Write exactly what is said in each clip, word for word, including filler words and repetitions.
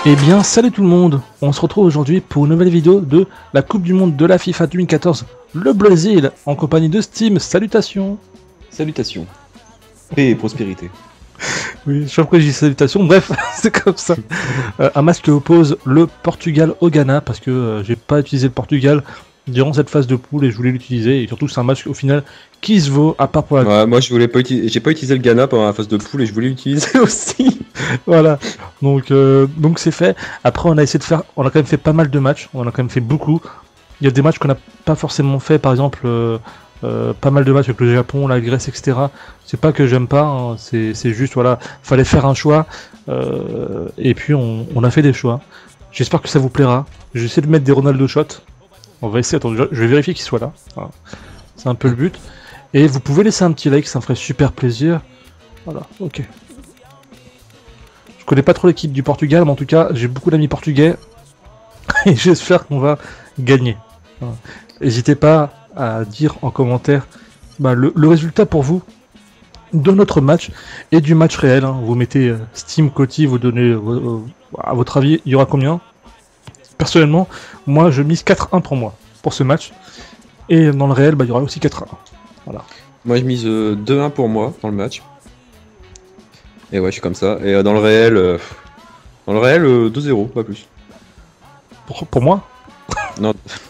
Eh bien, salut tout le monde. On se retrouve aujourd'hui pour une nouvelle vidéo de la Coupe du Monde de la FIFA deux mille quatorze, le Brésil, en compagnie de Steam. Salutations. Salutations. Paix et prospérité. Oui, je sais pas pourquoi je dis salutations, bref, c'est comme ça. Euh, un match qui oppose le Portugal au Ghana, parce que euh, j'ai pas utilisé le Portugal durant cette phase de poule et je voulais l'utiliser. Et surtout, c'est un match au final qui se vaut, à part pour la... Ouais, moi, je voulais pas utiliser, j'ai pas utilisé le Ghana pendant la phase de poule et je voulais l'utiliser aussi. Voilà, donc euh, donc c'est fait. Après, on a essayé de faire, on a quand même fait pas mal de matchs, on a quand même fait beaucoup. Il y a des matchs qu'on n'a pas forcément fait, par exemple, euh, euh, pas mal de matchs avec le Japon, la Grèce, et cetera. C'est pas que j'aime pas, hein, c'est c'est juste, voilà, fallait faire un choix, euh, et puis on, on a fait des choix. J'espère que ça vous plaira. Je vais essayer de mettre des Ronaldo shots. On va essayer, attends, je je vais vérifier qu'il soit là. Voilà. C'est un peu le but. Et vous pouvez laisser un petit like, ça me ferait super plaisir. Voilà, ok. Je connais pas trop l'équipe du Portugal, mais en tout cas, j'ai beaucoup d'amis portugais. Et j'espère qu'on va gagner. N'hésitez pas à dire en commentaire bah, le, le résultat pour vous de notre match et du match réel. Hein. Vous mettez euh, Steam, Coty, vous donnez euh, à votre avis, il y aura combien? Personnellement, moi je mise quatre un pour moi, pour ce match. Et dans le réel, bah, il y aura aussi quatre un. Voilà. Moi, je mise euh, deux un pour moi dans le match. Et ouais, je suis comme ça. Et euh, dans le réel, euh, dans le réel, euh, deux zéro, pas plus. Pour, pour moi? Non.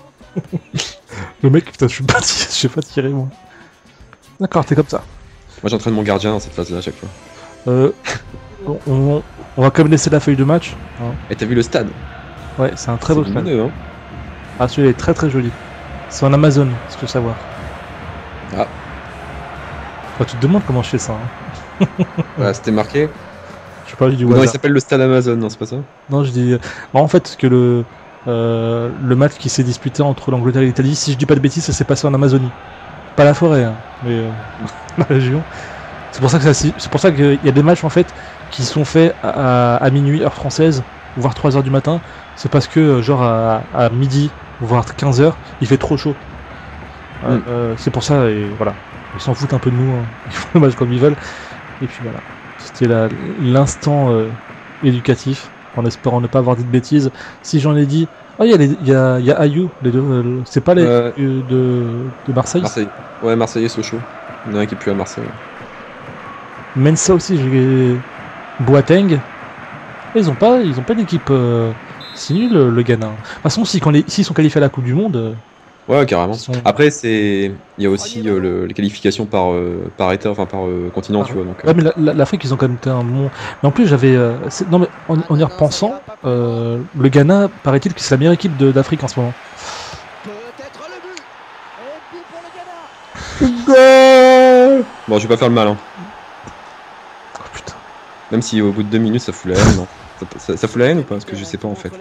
Le mec, putain, je suis pas tiré, je suis pas tiré moi. D'accord, t'es comme ça. Moi, j'entraîne mon gardien dans cette phase-là à chaque fois. Euh, on, on, on va quand même laisser la feuille de match. Hein. Et t'as vu le stade? Ouais, c'est un très beau stade. Lumineux, hein. Ah, celui-là est très très joli. C'est en Amazon, si tu veux savoir. Ah. Enfin, tu te demandes comment je fais ça. Hein. Voilà, c'était marqué. Je parle du Non, hasard. il s'appelle le stade Amazon, non, c'est pas ça? Non, je dis. Bon, en fait, que le euh, le match qui s'est disputé entre l'Angleterre et l'Italie, si je dis pas de bêtises, ça s'est passé en Amazonie. Pas la forêt, hein, mais euh, la région. C'est pour ça que ça, c'est pour ça qu'il y a des matchs en fait qui sont faits à, à minuit heure française, voire trois heures du matin. C'est parce que genre à, à midi, voire quinze heures, il fait trop chaud. Mm. Euh, c'est pour ça et voilà. Ils s'en foutent un peu de nous, hein. Ils font le match comme ils veulent. Et puis voilà. C'était l'instant euh, éducatif, en espérant ne pas avoir dit de bêtises. Si j'en ai dit, ah oh, il y, y, y a Ayou, les deux. Euh, c'est pas les euh, de, de Marseille. Marseille. Ouais, Marseillais Sochaux. Il y en a un qui est plus à Marseille. Mensa aussi, j'ai Boateng. Ils ont pas, ils ont pas d'équipe euh, si nul le Ghana. De toute façon, s'ils si sont qualifiés à la Coupe du Monde. Euh, Ouais, carrément. Sont... Après, c'est, il y a aussi euh, le... les qualifications par euh, par état, enfin par euh, continent, ah, tu vois. Donc. Ouais, euh... mais l'Afrique, la, la, ils ont quand même été un bon. Mais en plus, j'avais, euh, non mais en, en y repensant, euh, le Ghana, paraît-il que c'est la meilleure équipe d'Afrique en ce moment. Peut-être le but. Et but pour le Ghana. Bon, je vais pas faire le mal. Hein. Oh putain. Même si au bout de deux minutes, ça fout la haine, non. Ça, ça, ça fout la haine ou pas? Parce que je sais pas en fait.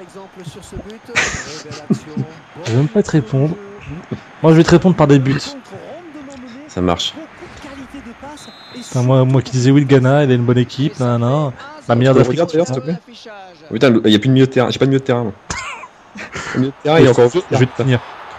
Je vais même pas te répondre. Moi je vais te répondre par des buts. Ça marche. Enfin, moi, moi qui disais oui, le Ghana, il a une bonne équipe, nan, nan, la meilleure d'Afrique. Regarde d'ailleurs, s'il te plaît. Oh, putain, il n'y a plus de milieu de terrain. J'ai pas de milieu de terrain. Le milieu de terrain, il est encore. Je vais te tenir.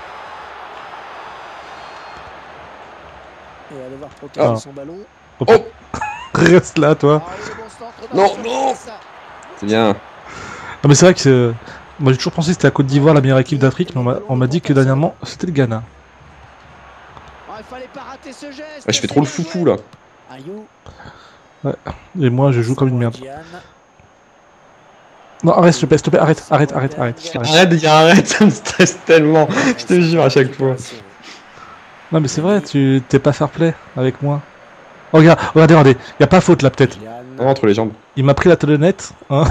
Ah. Oh. Reste là, toi. Non, non. C'est bien. Non, mais c'est vrai que c'est. Moi j'ai toujours pensé que c'était la Côte d'Ivoire la meilleure équipe d'Afrique, mais on m'a dit que dernièrement c'était le Ghana. Ouais, je fais trop le foufou là. Ouais. Et moi je joue comme une merde. Non, arrête s'il te plaît, s'il te plaît, arrête, arrête, arrête, arrête. Arrête de dire arrête, ça me stresse tellement. Je te jure à chaque fois. Non mais c'est vrai, tu t'es pas fair play avec moi. Oh, regarde, regardez, regardez, y a pas faute là peut-être. Entre les jambes. Il m'a pris la talonnette, hein.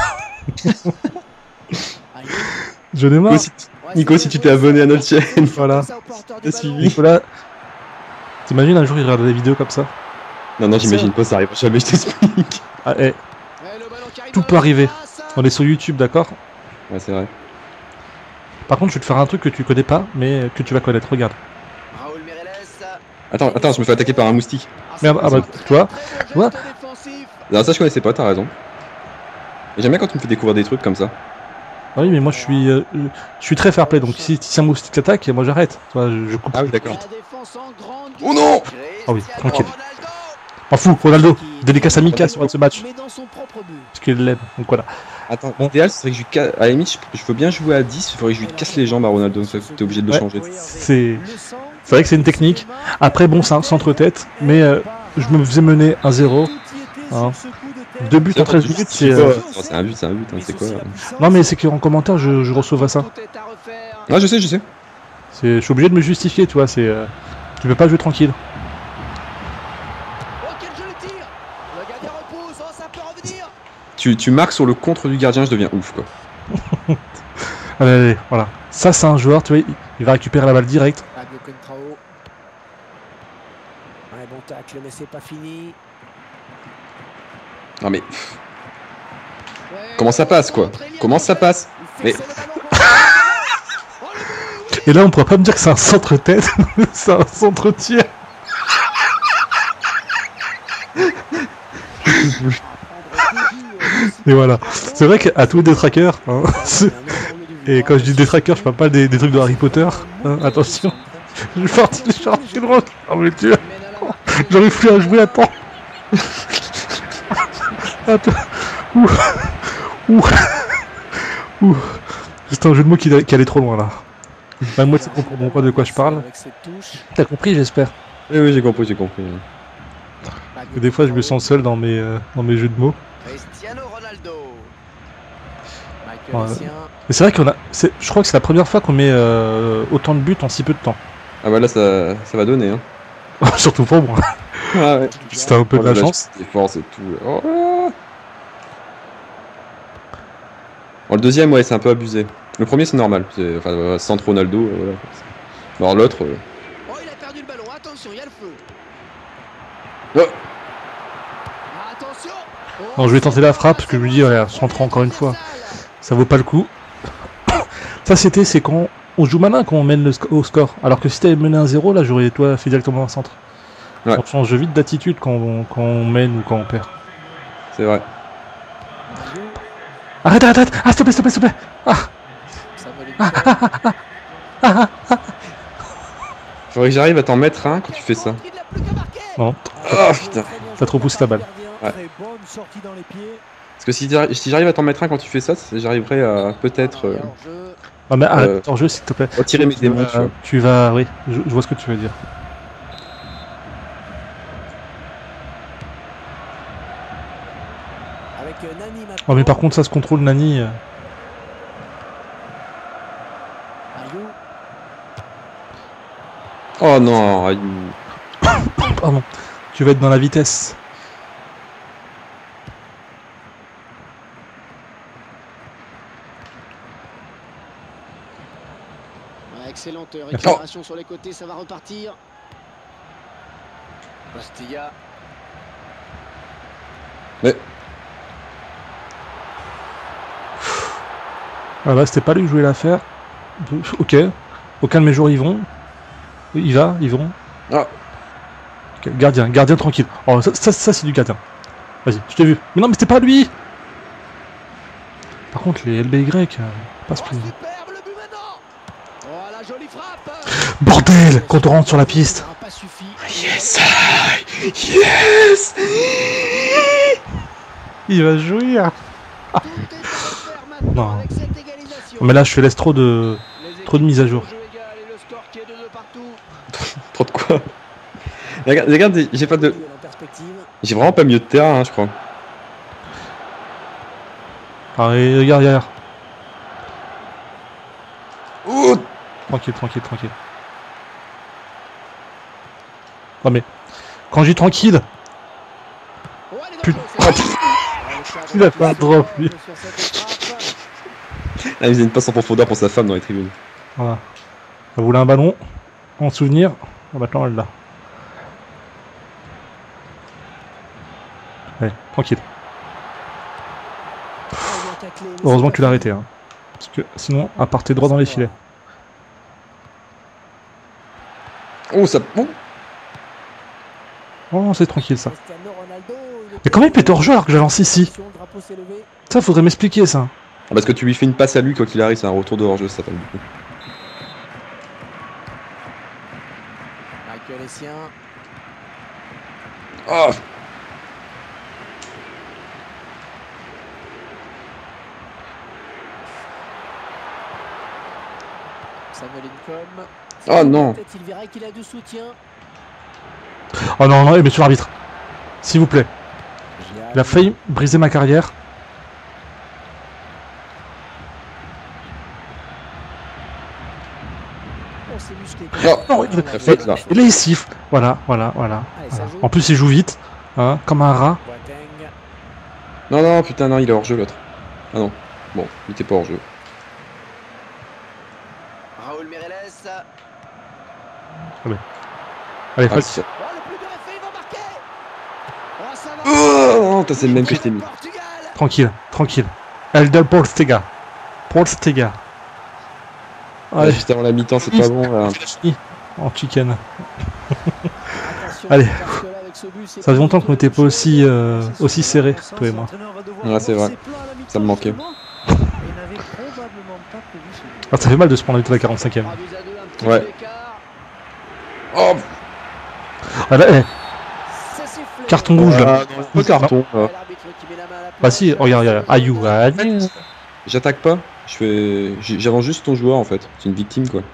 Je démarre. Nico, si, Nico, si tu t'es abonné à notre chaîne, voilà. suivi. Nicolas, t'imagines un jour il regarde des vidéos comme ça? Non, non, j'imagine pas, ça arrive jamais, je t'explique. Ah, eh. Tout peut arriver. On est sur YouTube, d'accord? Ouais, c'est vrai. Par contre, je vais te faire un truc que tu connais pas, mais que tu vas connaître. Regarde. Attends, attends, je me fais attaquer par un moustique. Merde, ah bah, toi, tu vois? Non, ça je connaissais pas, t'as raison. Et j'aime bien quand tu me fais découvrir des trucs comme ça. Oui, mais moi je suis, euh, je suis très fair play, donc si, si un moustique t'attaque, moi j'arrête. Je, je coupe. Ah oui, d'accord. Oh non! Ah oui, tranquille. M'en fous, Ronaldo, dédicace à Mika sur ce match. Parce qu'il l'aime, donc voilà. Attends, Bon. l'idéal, ce serait que je lui casse. À la limite, je, je veux bien jouer à dix, il faudrait que je lui casse les jambes à Ronaldo, donc t'es obligé de le Ouais. changer. C'est c'est vrai que c'est une technique. Après, bon, c'est un centre-tête, mais euh, je me faisais mener un zéro. Hein. Deux buts en treize minutes, c'est. euh, Non, c'est un but, c'est un but, hein, c'est quoi euh. Non, mais c'est qu'en commentaire, je, je reçois ça. Tout est à refaire. Ah, je sais, je sais. C'est- Je suis obligé de me justifier, tu vois. C'est. euh, Tu peux pas jouer tranquille. Oh, quel joli tir. Le gardien repousse. Oh, ça peut revenir. Tu, tu marques sur le contre du gardien, je deviens ouf, quoi. Allez, allez, voilà. Ça, c'est un joueur, tu vois, il, il va récupérer la balle direct. Fabio Contrao. Un bon tacle, mais c'est pas fini. Non, mais Ouais, comment ça passe, quoi? très bien Comment ça contré. passe? Il Mais- fait le ballon. Oh, le but. Et là, on pourrait pas me dire que c'est un centre-tête, c'est un centre-tir. Et voilà. C'est vrai qu'à tous les détraqueurs, hein, c'est- et quand je dis détraqueurs, je parle pas des, des trucs de Harry Potter, hein, attention. Je suis parti, je suis parti loin. Oh mais Dieu, Mène à la marque. j'arrive plus à jouer, attends. Attends. Ouh. Ouh. Ouh. C'est un jeu de mots qui, qui allait trop loin là. Bah, moi, tu comprends pas de quoi je parle. Avec cette touche. T'as compris, j'espère. Oui, oui, j'ai compris, j'ai compris. Que des fois, je me sens seul dans mes, euh, dans mes jeux de mots. Cristiano Ronaldo. Michael Ouais. Essien. Mais c'est vrai qu'on a. c'est- Je crois que c'est la première fois qu'on met euh, autant de buts en si peu de temps. Ah, bah là, ça, ça va donner, hein. Surtout pour moi. Ah, ouais. C'était un peu Oh de là la là, chance. Des forces et tout. Oh. Bon, le deuxième, ouais, c'est un peu abusé. Le premier, c'est normal. C'est- Enfin, euh, centre Ronaldo, euh, voilà. Alors l'autre. euh, Oh, il a perdu le ballon. Attention, il y a le feu. Oh. Attention. Non, je vais tenter la frappe parce que je me dis, ouais, se rentrer encore une fois. Ça vaut pas le coup. Ça, c'était, c'est quand on joue malin quand on mène le sc- au score. Alors que si t'avais mené un zéro, là, j'aurais toi fait directement un centre. Ouais. On change vite d'attitude quand on, quand on mène ou quand on perd. C'est vrai. Arrête, arrête, arrête. Ah, s'il te plaît, s'il te plaît, s'il te plaît. Samuel Eto'o. Faudrait que j'arrive à t'en mettre un quand tu fais ça. Il n'a plus qu'à marquer. Non, Ah, putain. T'as trop poussé ta balle. Ouais. Très bonne sortie dans les pieds. Parce que si, j'arri- si j'arrive à t'en mettre un quand tu fais ça, c'est- j'arriverai à peut-être euh, Hors-jeu. ah, mais arrête Euh, ton jeu, s'il te plaît. retirer mes Tu démons, vas- tu vois. Tu vas, oui, je, je vois ce que tu veux dire. Avec euh, Nani maintenant. Oh, mais par contre, ça se contrôle, Nani. euh, Ayou. Oh non, Ayou. Pardon. Tu vas être dans la vitesse. Ouais, excellente récupération sur les côtés, ça va repartir. Bastilla. Ah bah, c'était pas lui que je voulais la faire. Ok. Aucun de mes joueurs y vont. Il va, ils vont. Ah. Ok, Gardien, gardien tranquille. Oh, ça, ça, ça, c'est du gardien. Vas-y, je t'ai vu. Mais non, mais c'était pas lui. Par contre, les L B Y, euh, pas se Oh, plaindre. superbe le but maintenant. Oh, la jolie frappe. Bordel, quand on rentre sur la piste. Ça n'a pas suffi. Yes! Yes! Il va jouir. Tout est à refaire maintenant Non. avec cette égalisation. Mais là, je fais laisse trop de. Les trop de équipes mise à jour. au jeu égal et le score qui est de deux partout. Trop de quoi? Regarde, regarde, j'ai pas de. En perspective. J'ai vraiment pas mieux de terrain, hein, je crois. Ah, et regarde, regarde. Ouh! Tranquille, tranquille, tranquille. Non mais. Quand je dis tranquille, Oh, elle est Putain. dangereuse, cette- il a pas un drop, lui. Sur cette frappe. Ah, il faisait une passe en profondeur pour sa femme dans les tribunes. Voilà. Elle voulait un ballon. En souvenir. Bon, maintenant, elle l'a. Allez, tranquille. Heureusement que tu l'as arrêté. Hein. Parce que sinon, à partir droit dans les filets. Oh, ça. Oh. Oh, c'est tranquille ça. Cristiano Ronaldo, il Mais comment il peut être hors jeu alors que j'ai lancé ici? Le drapeau s'est levé. Ça, faudrait m'expliquer ça. Ah, parce que tu lui fais une passe à lui quand il arrive, c'est un retour de hors-jeu, ça s'appelle du coup. Michael Essien. Oh! Lincoln. Oh non. Peut-être il verra qu'il a du soutien. Oh non, non, eh, monsieur l'arbitre. S'il vous plaît. Gial. Il a failli briser ma carrière. On s'est musclé. Oh, Non, il- la faute, là. Et là, il siffle. Voilà, voilà, voilà. Allez, ça voilà. joue. En plus, il joue vite. Hein, comme un rat. Boateng. Non, non, putain, non, il est hors jeu l'autre. Ah non. Bon, il était pas hors jeu. Raoul Meireles. Allez, Ah, faute. c'est- Oh, le plus de effet, il va marquer. Oh, ça va. Oh non, t'as c'est le même que je t'ai mis. Portugal. Tranquille, tranquille. Elder Portega. Portega. Ouais, Allez, juste avant la mi-temps, c'est pas bon là. en chicken. Attention, Allez. parce que là, avec ce but, c'est Ça fait pas longtemps du tout qu'on n'était la pas même aussi, chose. euh, C'est aussi sûr, serrés, dans le sens, toi et moi. l'entraîneur va devoir Ouais, c'est vrai. relancer plein à la mi-temps, Ça me manquait. justement. Il n'avait probablement pas prévu ce but. Ah, ça fait mal de se prendre à la quarante-cinquième. trois buts à deux, un petit Ouais. peu d'écart. Oh, Ah là, eh, Ça siffle. carton rouge là. ah, non, pas carton. là. L'arbitre qui met la main à la Bah poche. si, regarde, regarde. Ayou, allez. J'attaque pas. Je fais, j'ai- j'avance juste ton joueur en fait. C'est une victime quoi.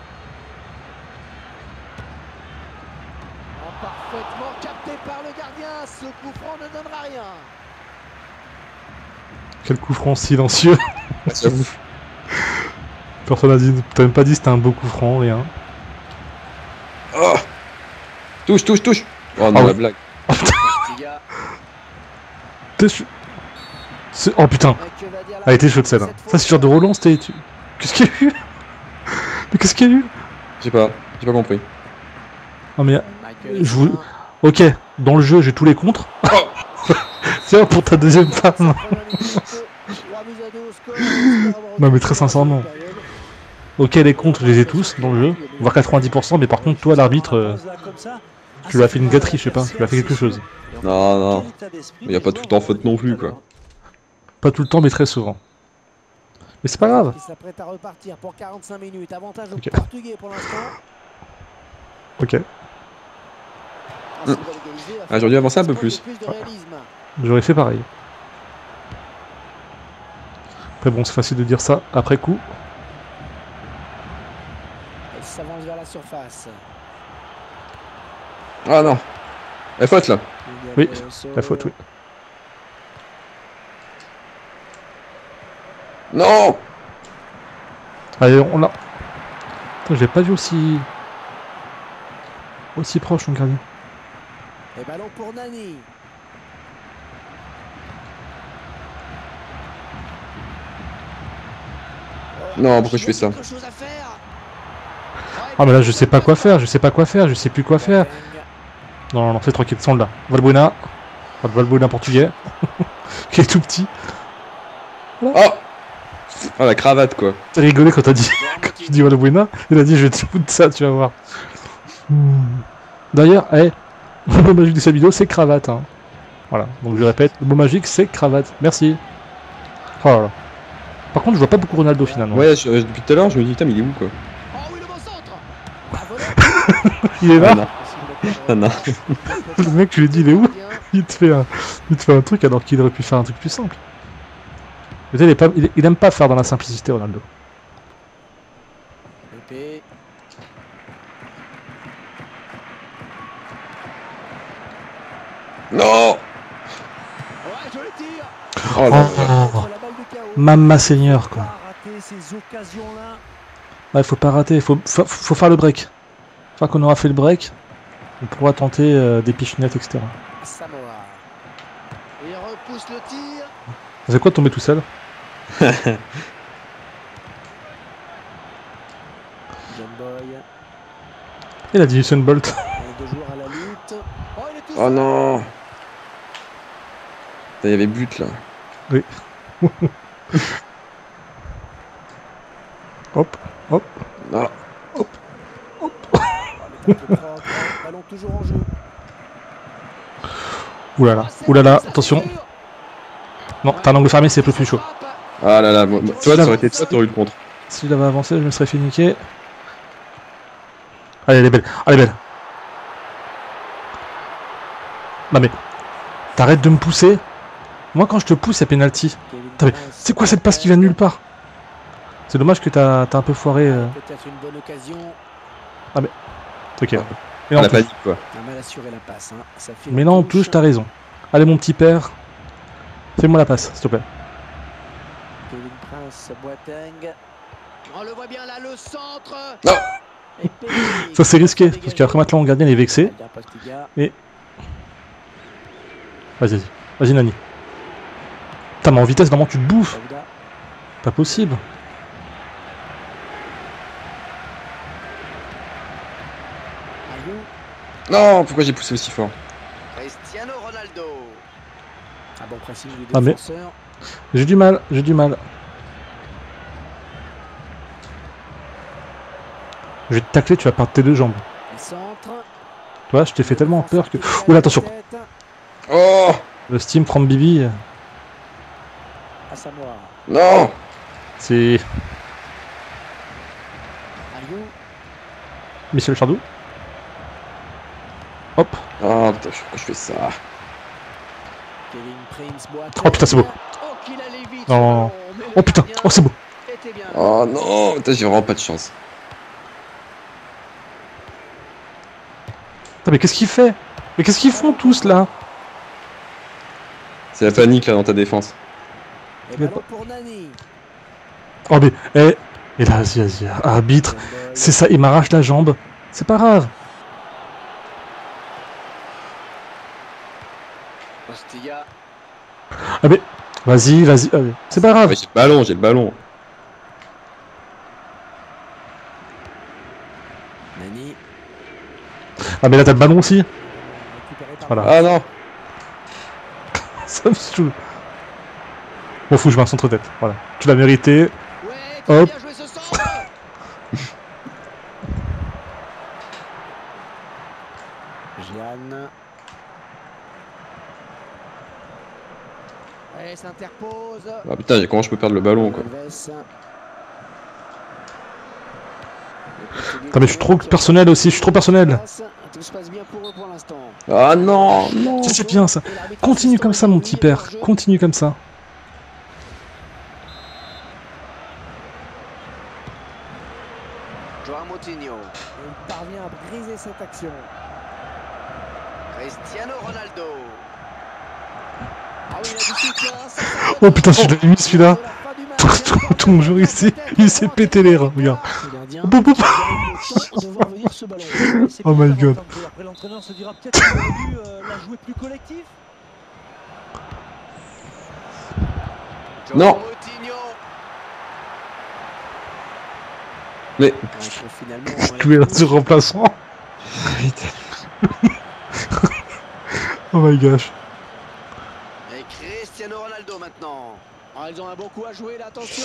Oh, parfaitement capté par le gardien. Ce coup franc ne donnera rien. Quel coup franc silencieux. J'avoue. Personne n'a dit, t'as même pas dit c'était un beau coup franc, rien. Oh, touche, touche, touche. Oh non, Ah la oui. blague. Postiga. T'es chou- C'est- Oh putain, Mais que va dire elle a été chaude celle-là. Ça c'est genre de relance, t'es. tu- Qu'est-ce qu'il y a eu? Mais qu'est-ce qu'il y a eu? J'ai pas, j'ai pas compris. Non mais, Michael je vous- Essien. ok, dans le jeu j'ai tous les contres. Tiens pour ta deuxième femme. Trois buts à deux au score. Non, mais très sincèrement. Ok, les contres je les ai tous dans le jeu, voire quatre-vingt-dix pour cent, mais par contre toi l'arbitre, euh, tu lui as fait une gâterie, je sais pas, tu lui as fait quelque chose. Non, non. Mais y a pas tout le temps faute non plus, quoi. Pas tout le temps mais très souvent. Mais c'est pas grave. Il s'apprête à repartir pour quarante-cinq minutes. Avantage aux Ok. Portugais pour l'instant. Ok, Ah, c'est pas égalisé, il va Ah, j'aurais dû avancer un peu falloir plus. de réalisme. j'aurais fait pareil. Après bon, c'est facile de dire ça après coup. Il s'avance vers la surface. Ah non. La faute là. Oui, la faute, oui. Non. Allez, on l'a. Putain, je l'ai pas vu aussi. Aussi proche, mon gardien. Et ballon pour Nani. Non, pourquoi je fais ça? Quelque chose à faire. Ah, mais là, je sais pas quoi faire, je sais pas quoi faire, je sais plus quoi faire. Non, non, non, c'est tranquille, sans là. Valbuena. Pas de Valbuena portugais. Qui est tout petit. Oh. Ah la cravate quoi. T'as rigolé quand t'as dit. Quand tu dis Valbuena, il a dit je vais te foutre ça, tu vas voir. Hmm. D'ailleurs, eh, le mot magique de cette vidéo, c'est cravate. Hein. Voilà, donc je répète, le mot magique, c'est cravate. Merci. Oh là là. Par contre, je vois pas beaucoup Ronaldo finalement. Ouais, je- depuis tout à l'heure je me dis putain mais il est où quoi? Oh oui, le bon centre. Ah, voilà. Il est là. Ah, non. Ah, non. Le mec, tu lui dis, il est où? Il te fait un, il te fait un truc alors qu'il aurait pu faire un truc plus simple. Mais tu sais, il, est pas, il, il aime pas faire dans la simplicité, Ronaldo. Pépé. Non. Ouais, je le tire. Oh là là. Oh, La balle de chaos. Mamma Seigneur, quoi. Pas rater ces occasions-là. Ouais, faut pas rater, faut, faut, faut faire le break. Une fois qu'on aura fait le break, on pourra tenter euh, des pichinettes, et cetera. Samoa. Et il repousse le tir. C'est quoi de tomber tout seul? John Boy. Il a dit Usain Bolt. Les deux joueurs à la lutte. Oh, il est tout Oh seul. non. Il y avait but là. Hop, hop. Non. Le tacle propre. Ballon toujours en jeu. Oulala, Ah, c'est oulala, bon, ça, attention. c'est sûr. Non, t'as un angle fermé, c'est un peu plus chaud. Frappe. Ah là là, moi, moi- toi ça aurait été toi t'aurais eu le contre. S'il avait avancé, je me serais fait niquer. Allez, elle est belle, elle est belle. Non mais, t'arrêtes de me pousser. Moi quand je te pousse, c'est penalty. Kevin Attends, mais Prince. c'est quoi cette passe qui vient de nulle part? C'est dommage que t'as as un peu foiré. Euh... Peut-être une bonne occasion. Ok. Ouais. Mais On non, a pas dit quoi. On a mal assuré la passe. Hein. Ça file mais en non, en touche. plus, t'as raison. Allez, mon petit père. Fais-moi la passe, s'il te plaît. Kevin Prince Boateng. On le voit bien là, le centre. Non. Et Pelé. Ça, c'est risqué, parce qu'après, maintenant, le gardien est vexé. Albert Postiga. Vas-y, vas-y. Vas-y, Nani. Putain, mais en vitesse, normalement, tu te bouffes. Daouda. Pas possible. Ayou. Non, pourquoi j'ai poussé aussi fort? Cristiano Ronaldo. Un bon pressing du Ah, mais- défenseur. J'ai du mal, j'ai du mal. Je vais te tacler, tu vas perdre tes deux jambes. Le centre. Toi, je t'ai fait tellement peur que... Oula, attention. Oh Le Steam from Bibi, Asamoah. non. c'est Ayou. Michel Chardou. Hop. Ah putain, pourquoi je fais ça? Kevin Prince Boateng. Oh putain, c'est beau. Oh, qu'il allait vite. Non, ce non, ballon, non. mais le Oh putain, gardien oh c'est beau. était bien là. Oh non, putain, j'ai vraiment pas de chance. Putain, mais qu'est-ce qu'il fait? Mais qu'est-ce qu'ils font tous là? C'est la panique là dans ta défense. Et Mais ballon pour Nani. Oh mais... Eh... Et là, vas-y, vas-y. Arbitre. C'est ça, il m'arrache la jambe. C'est pas grave. Postiga. Ah mais... Vas-y, vas-y. allez. C'est pas grave. Ouais, j'ai le ballon, j'ai le ballon. Nani. Ah mais là, t'as le ballon aussi. Récupéré par Voilà. Ah non. Ça me saoule. Bon, faut que je mets un centre-tête. Voilà. Tu l'as mérité. Ouais, qui a Hop. bien joué ce centre. Jeanne. Ouais, s'interpose. Ah putain, comment je peux perdre le ballon quoi? Alves. Putain, mais je suis trop personnel aussi. Je suis trop personnel. Tout se passe bien pour eux pour l'instant. Ah non, non. Ça, c'est bien ça. Continue comme ça, mon petit père. Continue comme ça. Joao Moutinho. Et il parvient à briser cette action. Cristiano Ronaldo. Ah oui, il a du soutien. ça, ça Oh putain, je l'avais mis celui-là. De la fin du match, Tout, il y a tout, encore tout mon jeu, il s'est il s'est pété les reins. Regarde. le gardien. Boum, boum. Il a eu le temps de voir venir ce ballon. C'est Oh my peut-être God. important de jouer. Après, l'entraîneur se dira peut-être qu'il aurait dû euh, la jouer plus collective. Joao Non. Moutinho. Mais Donc, finalement, Tu es là sur remplaçant. Oh my gosh. Et Cristiano Ronaldo maintenant. Ah, ils ont un bon coup à jouer là, attention.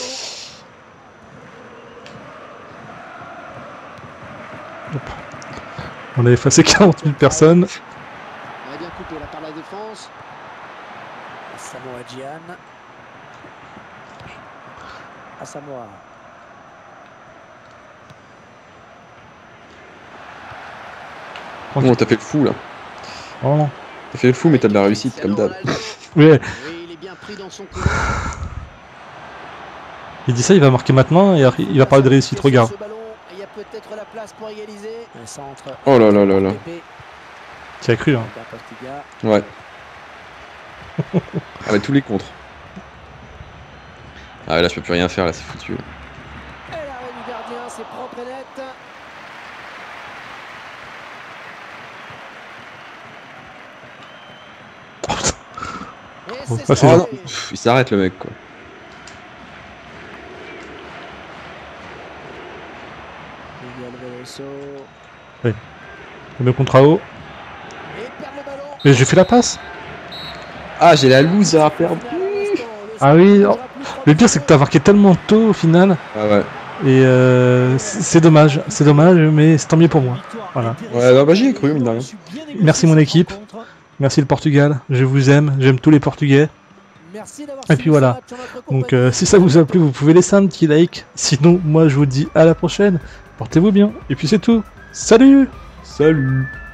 On a effacé quarante mille personnes. On a bien coupé là par la défense. Samoa Gyan. Asamoah. bon, t'as fait le fou là. Oh non. T'as fait le fou, mais t'as de la réussite comme d'hab. Cristiano Ouais, Ronaldo. Oui, il est bien pris dans son coup. il dit ça, il va marquer maintenant et il va parler de réussite. Regarde. Ce ballon, il y a peut-être la place pour égaliser. Un centre. Oh là là là là. Pépé. Tu as cru, hein. Albert Postiga. Ouais. Ah mais tous les contres. Ah ouais, là je peux plus rien faire là, c'est foutu. Et l'arrêt du gardien, c'est propre et net. Oh, putain. Et Oh, c'est ça, c'est Oh ça. non, pff, il s'arrête le mec quoi. Miguel Veloso. Je mets contre haut. Et il perd le ballon. Mais j'ai fait la passe. Ah j'ai la loose à perdre. Ah oui. oh. Le pire, c'est que t'as marqué tellement tôt au final. Ah ouais. Et euh, c'est c'est dommage. C'est dommage, mais c'est tant mieux pour moi. Voilà. Ouais, non, bah, j'y ai cru, mine de rien. Merci, mon équipe. Merci le Portugal. Je vous aime. J'aime tous les Portugais. Et puis voilà. Donc euh, si ça vous a plu, vous pouvez laisser un petit like. Sinon, moi je vous dis à la prochaine. Portez-vous bien. Et puis c'est tout. Salut. Salut.